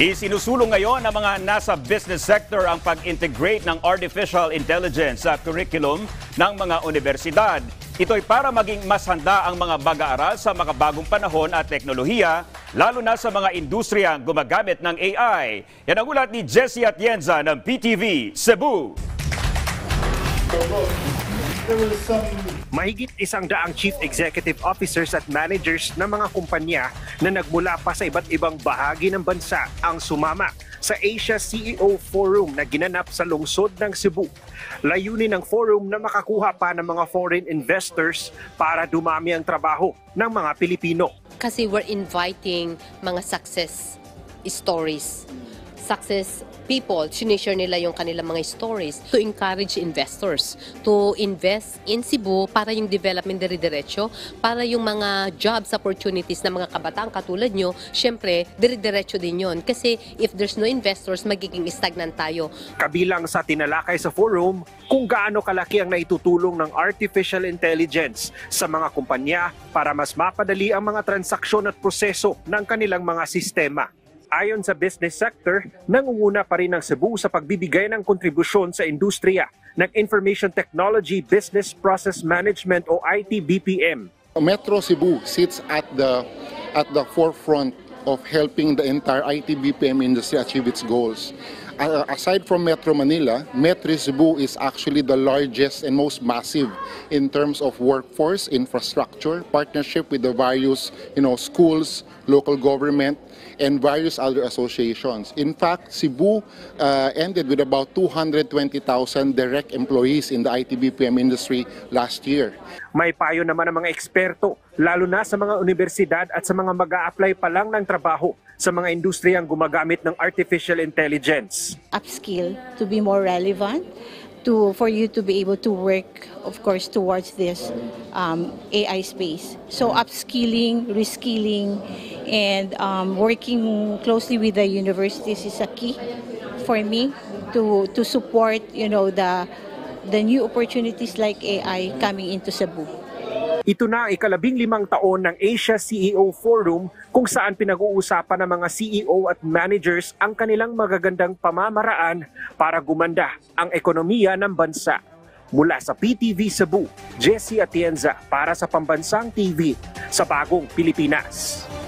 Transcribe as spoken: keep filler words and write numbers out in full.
Isinusulong ngayon ng mga nasa business sector ang pag-integrate ng artificial intelligence sa curriculum ng mga universidad. Ito'y para maging mas handa ang mga mag-aaral sa makabagong panahon at teknolohiya, lalo na sa mga industriyang gumagamit ng A I. Yan ang ulat ni Jessie Atienza ng P T V Cebu. Mahigit isang daang chief executive officers at managers ng mga kumpanya na nagmula pa sa iba't ibang bahagi ng bansa ang sumama sa Asia C E O Forum na ginanap sa lungsod ng Cebu. Layunin ng forum na makakuha pa ng mga foreign investors para dumami ang trabaho ng mga Pilipino. Kasi we're inviting mga success stories. Success people, sinishare nila yung kanilang mga stories to encourage investors to invest in Cebu para yung development dire-diretso, para yung mga jobs opportunities na mga kabataan katulad nyo, syempre, dire-diretso din yon. Kasi if there's no investors, magiging stagnant tayo. Kabilang sa tinalakay sa forum kung gaano kalaki ang naitutulong ng artificial intelligence sa mga kumpanya para mas mapadali ang mga transaksyon at proseso ng kanilang mga sistema. Ayon sa business sector, nangunguna pa rin ang Cebu sa pagbibigay ng kontribusyon sa industriya ng Information Technology Business Process Management o I T B P M. Metro Cebu sits at the at the forefront of helping the entire I T B P M industry achieve its goals. Uh, aside from Metro Manila, Metro Cebu is actually the largest and most massive in terms of workforce, infrastructure, partnership with the various, you know, schools, local government, and various other associations. In fact, Cebu uh, ended with about two hundred twenty thousand direct employees in the I T B P M industry last year. May payo naman ang mga eksperto, lalo na sa mga universidad at sa mga mag-a-apply pa lang ng trabaho sa mga industriyang gumagamit ng artificial intelligence. Upskill to be more relevant, to for you to be able to work, of course, towards this um, A I space. So upskilling, reskilling, and um, working closely with the universities is a key for me to to support, you know, the the new opportunities like A I coming into Cebu. Ito na ang ikalabing limang taon ng Asia C E O Forum kung saan pinag-uusapan ng mga C E O at managers ang kanilang magagandang pamamaraan para gumanda ang ekonomiya ng bansa. Mula sa P T V Cebu, Jessie Atienza para sa Pambansang T V sa Bagong Pilipinas.